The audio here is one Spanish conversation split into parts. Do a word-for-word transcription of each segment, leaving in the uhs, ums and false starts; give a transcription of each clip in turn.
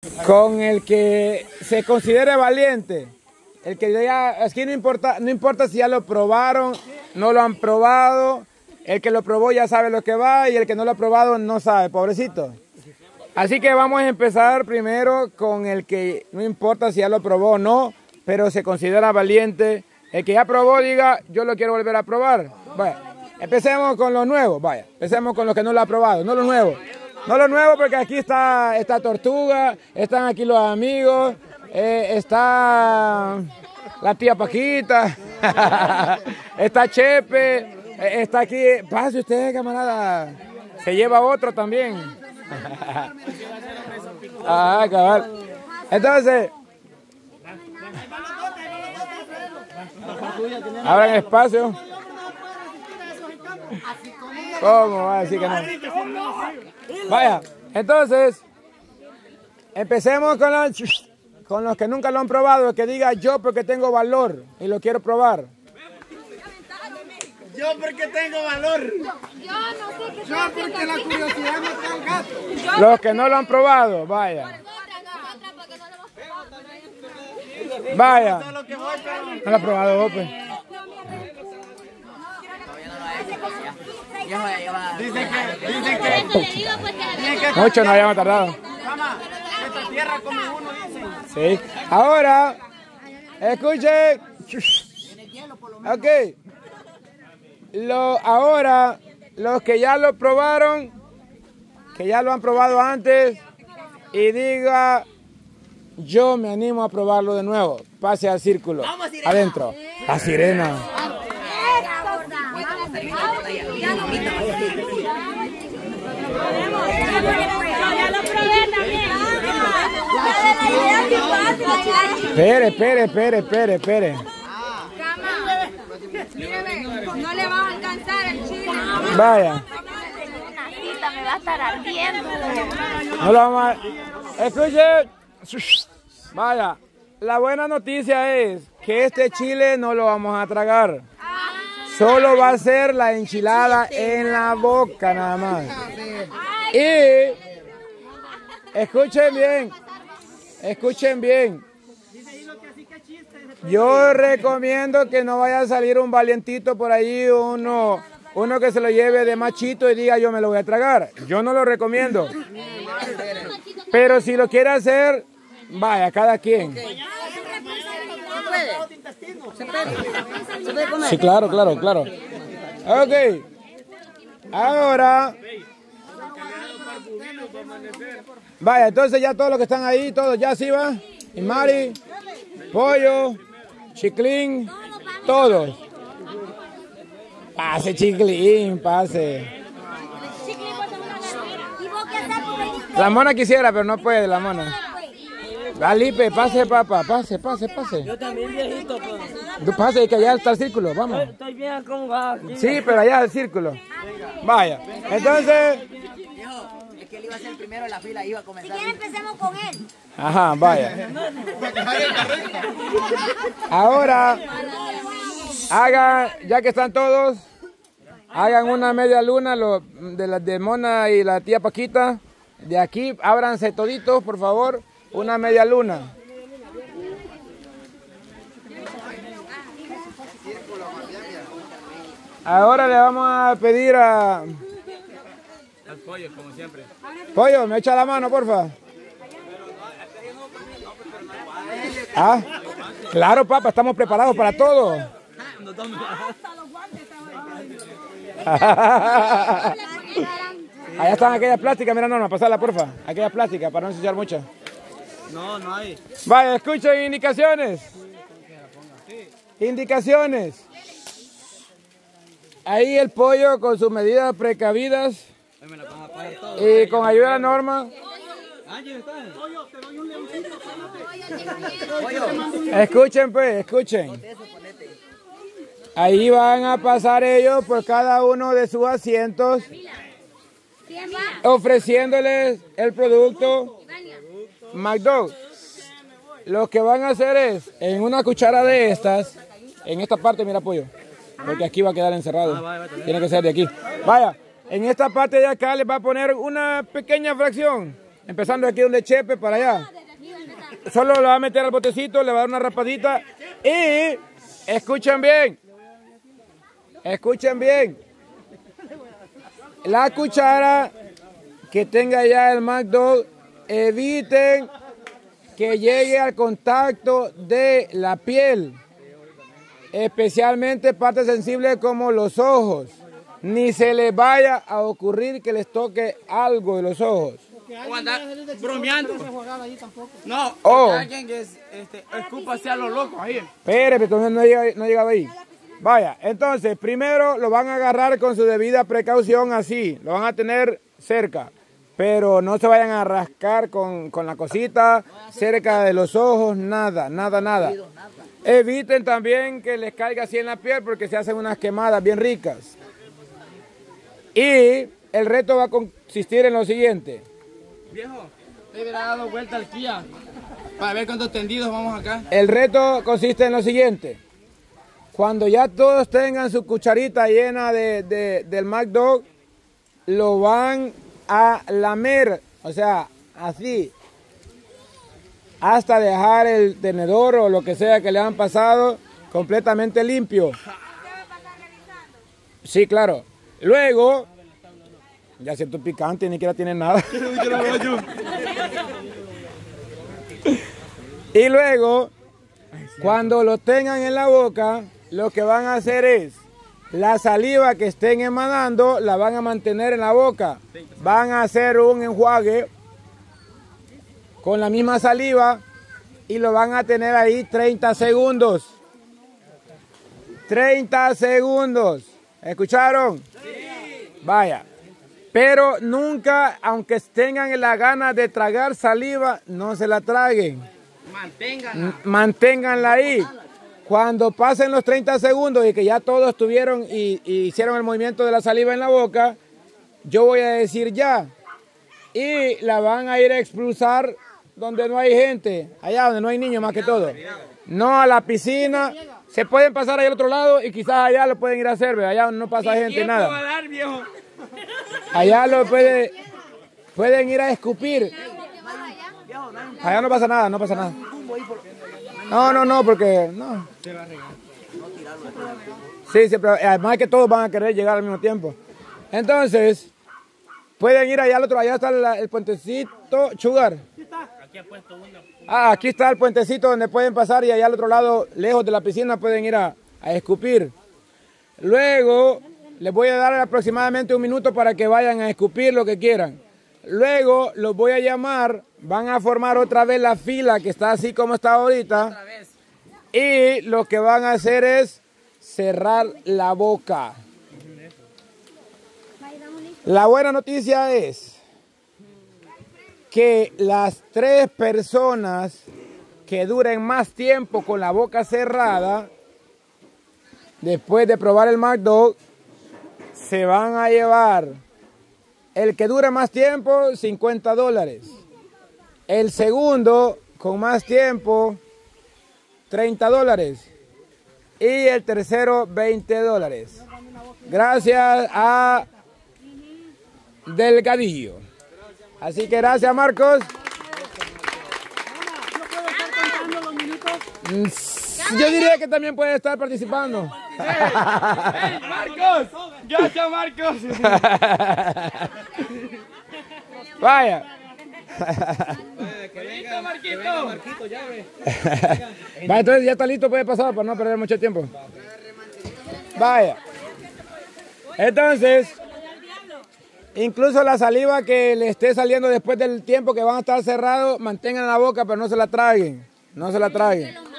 Con el que se considere valiente. El que ya, aquí no importa, no importa si ya lo probaron, no lo han probado. El que lo probó ya sabe lo que va y el que no lo ha probado no sabe, pobrecito. Así que vamos a empezar primero con el que no importa si ya lo probó o no, pero se considera valiente. El que ya probó diga, yo lo quiero volver a probar. Bueno, empecemos con los nuevos, vaya. Empecemos con los que no lo han probado, no los nuevos. No los nuevos porque aquí está, está Tortuga, están aquí los amigos, eh, está la tía Paquita, está Chepe, eh, está aquí. Pase usted, camarada. Se lleva otro también. Ah, cabal. Entonces, abran espacio. ¿Cómo va a decir que no? Vaya, entonces, empecemos con los, con los que nunca lo han probado, que diga yo porque tengo valor y lo quiero probar. Yo porque tengo valor. Yo, yo no sé qué. Yo porque la curiosidad me está al gato. Los que no lo han probado, vaya. Vaya. No lo han probado vos, pues. Dicen que, dicen que, mucho no habíamos tardado. Mamá, esta tierra come uno, dicen. Sí. Ahora, escuchen. Ok. Lo, ahora, los que ya lo probaron, que ya lo han probado antes, y diga, yo me animo a probarlo de nuevo. Pase al círculo. Adentro. La sirena. Espere, espere, espere, espere, espere. No le va a alcanzar el chile. Vaya. Me va a estar ardiendo. No lo vamos a... Escuche. Vaya. La buena noticia es que este chile no lo vamos a tragar. Solo va a ser la enchilada en la boca nada más. Y escuchen bien, escuchen bien. Yo recomiendo que no vaya a salir un valientito por ahí, uno, uno que se lo lleve de machito y diga yo me lo voy a tragar. Yo no lo recomiendo. Pero si lo quiere hacer, vaya, cada quien. Sí, claro, claro, claro. Ok. Ahora. Vaya, entonces ya todos los que están ahí, todos ya sí va. Y Mari, Pollo, Chiclín, todos. Pase, Chiclín, pase. La mona quisiera, pero no puede, la mona. Alipe, pase, papá, pase, pase, pase. Yo también viejito, pues. Tú pase, que allá está el círculo, vamos. Estoy bien acomodado aquí. Sí, pero allá el círculo. Vaya, entonces... Es que él iba a ser el primero en la fila, iba a comenzar. Si quieren empecemos con él. Ajá, vaya. Ahora, hagan, ya que están todos, hagan una media luna lo, de la de Mona y la tía Paquita. De aquí, ábranse toditos, por favor. Una media luna. Ahora le vamos a pedir a... Al pollo, como siempre. Pollo, me echa la mano, porfa. Ah, claro, papá, estamos preparados para todo. Allá están aquellas plásticas, mira, Norma, pasarla, porfa. Aquellas plásticas, para no ensuciar mucho. No, no hay. Vaya, escuchen indicaciones. Indicaciones. Ahí el pollo con sus medidas precavidas. Y con ayuda de Norma. Escuchen pues, escuchen. Ahí van a pasar ellos por cada uno de sus asientos, ofreciéndoles el producto McDo. Lo que van a hacer es, en una cuchara de estas, en esta parte, mira, pollo, porque aquí va a quedar encerrado. Tiene que ser de aquí. Vaya, en esta parte de acá les va a poner una pequeña fracción empezando aquí donde Chepe para allá. Solo le va a meter al botecito, le va a dar una rapadita y escuchen bien, escuchen bien. La cuchara que tenga ya el McDog, eviten que llegue al contacto de la piel, especialmente partes sensibles como los ojos. Ni se les vaya a ocurrir que les toque algo de los ojos. O andar bromeando. No, Oh. alguien que es, este, escupa hacia los locos ahí. Espérate, entonces no he llegado, no he llegado ahí. Vaya, entonces primero lo van a agarrar con su debida precaución así, lo van a tener cerca, pero no se vayan a rascar con, con la cosita cerca de los ojos, nada, nada, nada. Eviten también que les caiga así en la piel porque se hacen unas quemadas bien ricas. Y el reto va a consistir en lo siguiente. Viejo, te hubiera dado vuelta al Kia para ver cuántos tendidos vamos acá. El reto consiste en lo siguiente. Cuando ya todos tengan su cucharita llena de, de, del McDog, lo van a lamer, o sea, así, hasta dejar el tenedor o lo que sea que le han pasado completamente limpio. Sí, claro. Luego, ya siento picante, ni siquiera tiene nada. Y luego, cuando lo tengan en la boca, lo que van a hacer es, la saliva que estén emanando, la van a mantener en la boca. Van a hacer un enjuague con la misma saliva y lo van a tener ahí treinta segundos. treinta segundos. ¿Escucharon? Sí. Vaya. Pero nunca, aunque tengan la gana de tragar saliva, no se la traguen. Manténganla. Manténganla ahí. Cuando pasen los treinta segundos y que ya todos estuvieron y, y hicieron el movimiento de la saliva en la boca, yo voy a decir ya. Y la van a ir a expulsar donde no hay gente, allá donde no hay niños más que todo. No a la piscina. Se pueden pasar ahí al otro lado y quizás allá lo pueden ir a hacer, ¿ve? Allá no pasa gente, nada. Va a dar, viejo. Allá lo puede, pueden ir a escupir. Allá no pasa nada, no pasa nada. No, no, no, porque no. Sí, siempre, además que todos van a querer llegar al mismo tiempo. Entonces, pueden ir allá al otro, allá está el, el puentecito, Sugar. Ah, aquí está el puentecito donde pueden pasar y allá al otro lado, lejos de la piscina, pueden ir a, a escupir. Luego, les voy a dar aproximadamente un minuto para que vayan a escupir lo que quieran. Luego, los voy a llamar, van a formar otra vez la fila que está así como está ahorita. Y lo que van a hacer es cerrar la boca. La buena noticia es que las tres personas que duren más tiempo con la boca cerrada, después de probar el McDog, se van a llevar, el que dure más tiempo, cincuenta dólares. El segundo, con más tiempo, treinta dólares. Y el tercero, veinte dólares. Gracias a Delgadillo. Así que gracias, Marcos. Yo diría que también puede estar participando. ¡Hey, hey, Marcos! ¡Gracias, Marcos! Vaya. ¡Listo, Marquito! Va, entonces ya está listo, puede pasar para no perder mucho tiempo. Vaya. Entonces, incluso la saliva que le esté saliendo después del tiempo que van a estar cerrados, mantengan en la boca, pero no se la traguen. No se la traguen. No,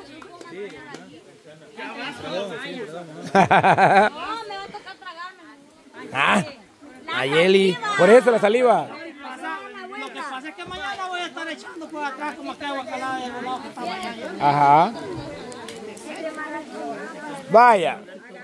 me va a tocar tragarme. Ah, Ayeli. Por eso la saliva. Lo que pasa es que mañana voy a estar echando por atrás como aquella guacalada de los lados que estaba allá. Ajá. Vaya.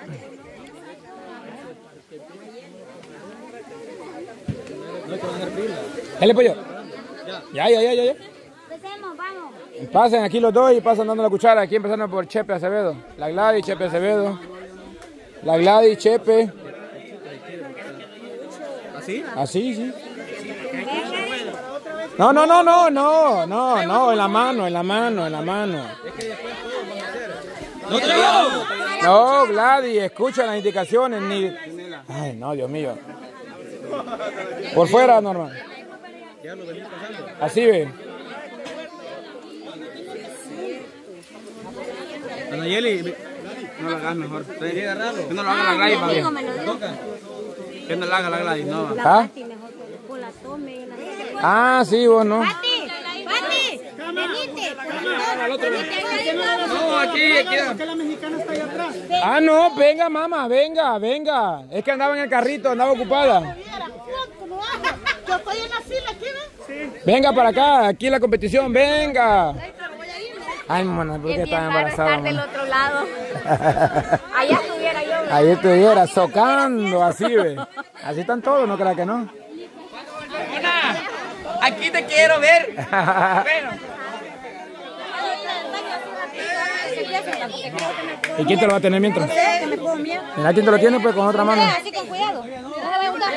¿Dale pollo? Ya, ya, ya, ya, ya. Empecemos, vamos. Pasen aquí los dos y pasan dando la cuchara. Aquí empezando por Chepe Acevedo. La Gladys, Chepe Acevedo. La Gladys, Chepe. ¿Así? Así, sí. No, no, no, no, no, no, no, en la mano, en la mano, en la mano. No, Gladys, escucha las indicaciones, ni... Ay, no, Dios mío. Por fuera, Norma. Así ve. Anayeli, no lo hagas mejor. Que no lo haga la Gladys, más bien. Que no lo haga la Gladys, no. ¿Ah? Ah, sí, vos no. Pati, Pati, venite. No, aquí, aquí. ¿Por qué la mexicana está ahí atrás? Ah, no, venga, mamá, venga, venga. Es que andaba en el carrito, andaba ocupada. Yo estoy en la fila aquí, ¿ves? Venga para acá, aquí la competición, venga. Ay, mano, ¿por qué estaba embarazada? Estar del otro lado. Allá estuviera yo. Ahí estuviera, socando, así, ve. Así están todos, no creas que no. Aquí te quiero ver. Bueno. ¿Y quién te lo va a tener mientras? Mira quién te lo tiene, pues con otra mano. Así con cuidado. No se vaya a gustar.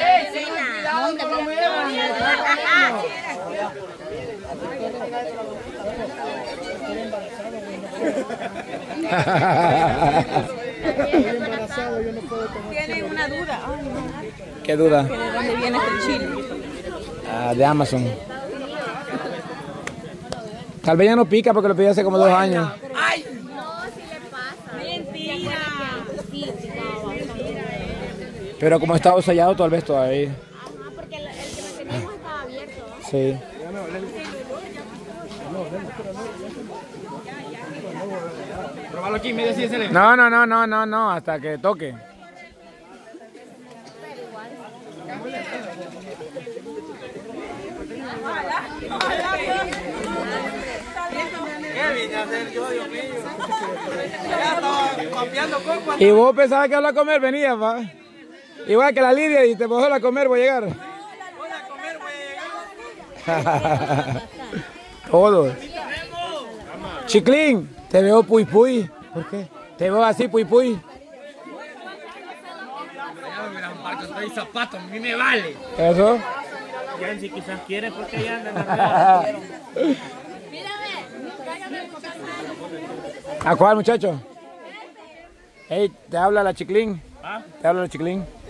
Tiene una duda. ¿Qué duda? ¿De dónde viene este chile? Ah, de Amazon. Tal vez ya no pica porque lo pedí hace como dos años. ¡Ay! No, si le pasa. Mentira. Pero como estaba sellado, tal vez todavía. Ajá, porque el, el que me teníamos estaba abierto. Sí. Probalo aquí, medio así, ese. No, no, no, no, no, no, hasta que toque. Y vos pensabas que iba a comer, venía, pa. Igual que la Lidia y te bajó a comer, voy a llegar. Todos. Chiclín, te veo puy puy. ¿Por qué? Te veo así puy puy. Trae zapatos, a mí me vale. ¿Eso? Ya si quizás quiere porque ya anda en ¿A cuál, muchacho? Ey, te habla la Chiclín. ¿Ah? Te habla la Chiclín.